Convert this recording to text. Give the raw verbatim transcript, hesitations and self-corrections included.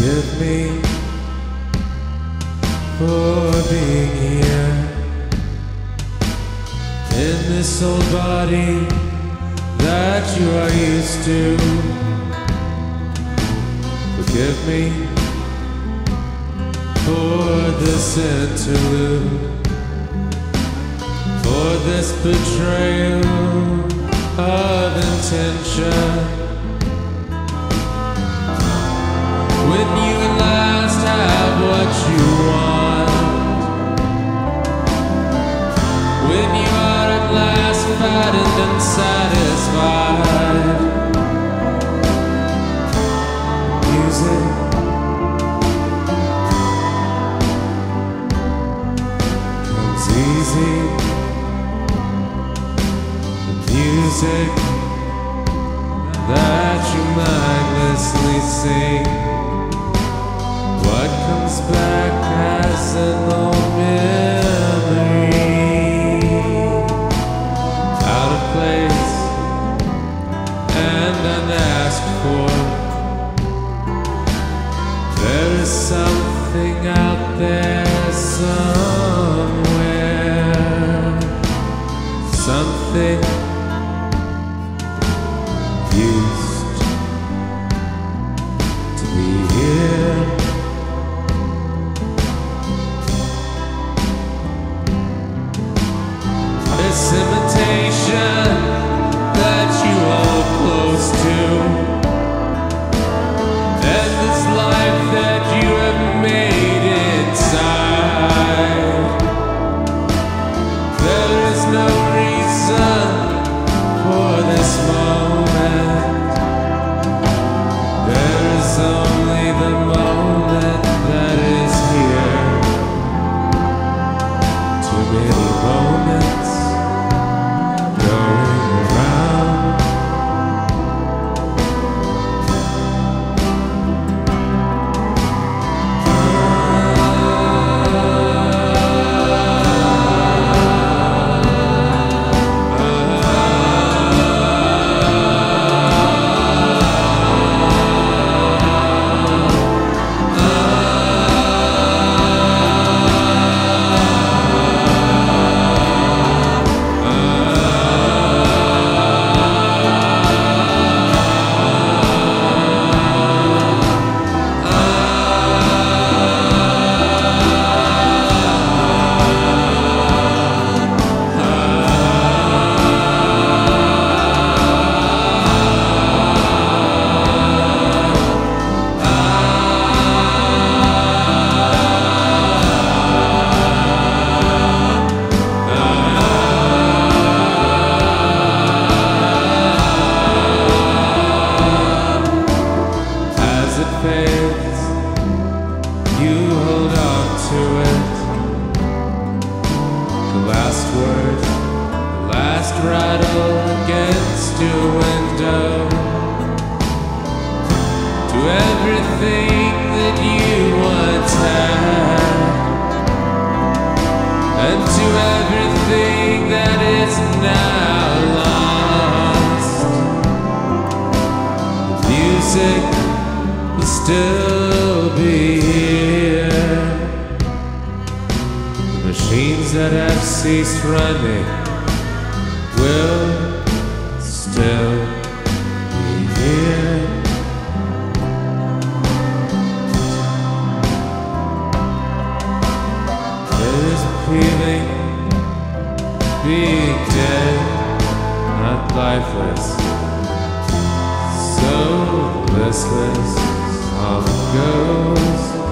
Forgive me for being here in this old body that you are used to. Forgive me for this interlude, for this betrayal of intention. When you at last have what you want, when you are at last fattened and satisfied, music comes easy. The music that you mindlessly sing, what comes back as an old memory, out of place and unasked for. There is something out there somewhere, something used to be here. This imitation that you hold close to, and this life that you have made inside, there is no reason for this moment. There is only the moment that is here. Too many moments going around. You hold on to it. The last word, the last rattle against your window, to everything that you once had, and to everything that is now lost. The music will still be here. The machines that have ceased running will still be here. There is a feeling being dead, not lifeless, so listless. All it goes